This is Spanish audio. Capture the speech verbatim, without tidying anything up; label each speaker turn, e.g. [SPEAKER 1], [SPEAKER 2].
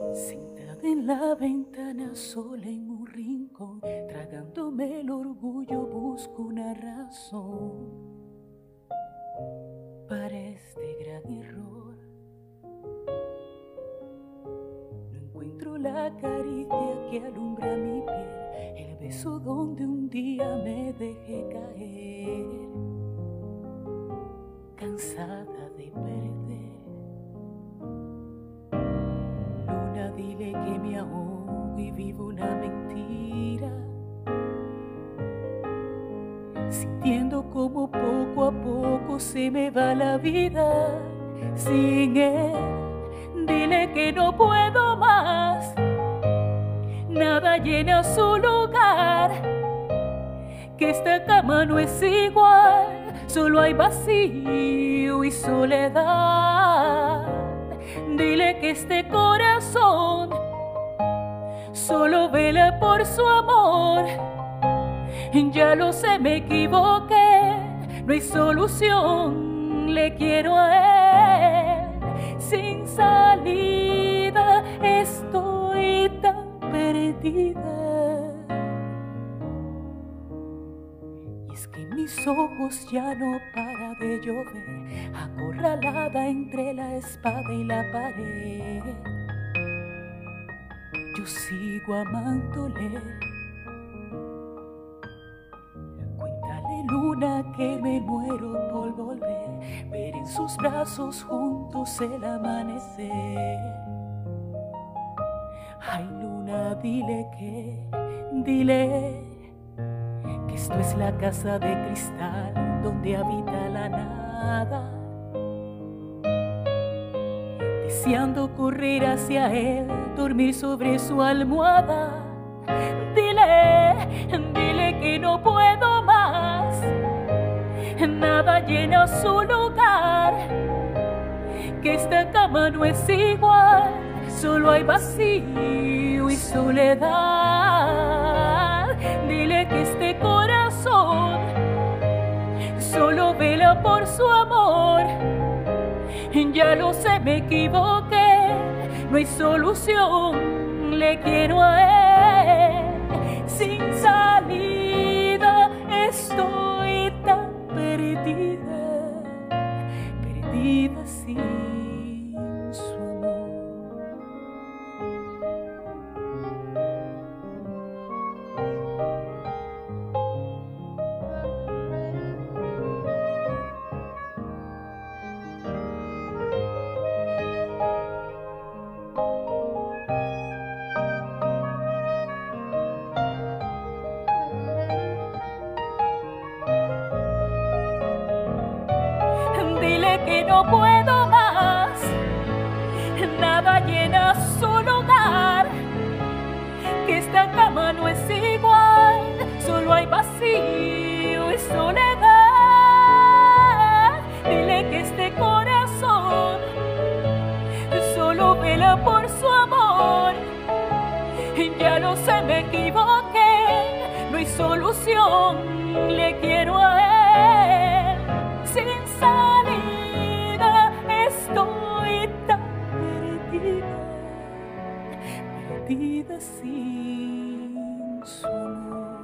[SPEAKER 1] Sentada en la ventana sola en un rincón, tragándome el orgullo, busco una razón para este gran error. No encuentro la caricia que alumbra mi piel, el beso donde un día me dejé caer, cansada de perder. Luna, dile que me ahogo y vivo una mentira, sintiendo como poco a poco se me va la vida sin él. Dile que no puedo más, nada llena su lugar, que esta cama no es igual, solo hay vacío y soledad. Dile que este corazón solo vela por su amor. Ya lo sé, me equivoqué, no hay solución, le quiero a él. Sin salida estoy tan perdida, y es que mis ojos ya no para de llover, acorralada entre la espada y la pared. Yo sigo amándole. Cuéntale, luna, que me muero por volver, ver en sus brazos juntos el amanecer. Ay, luna, dile que, dile que esto es la casa de cristal donde habita la nada, deseando correr hacia él, dormir sobre su almohada. Dile, dile que no puedo más, nada llena su lugar, que esta cama no es igual, solo hay vacío y soledad. Dile que este corazón solo vela por su amor. Ya lo sé, me equivoqué, no hay solución, le quiero a él. Sin salida estoy tan perdida, perdida sin su amor. Dile que no puedo más, nada llena su lugar, que esta cama no es igual, solo hay vacío y soledad. Dile que este corazón solo vela por su amor. Ya lo sé, me equivoqué, no hay solución, le quiero a él. Sin salida estoy tan perdida, perdida sin su amor.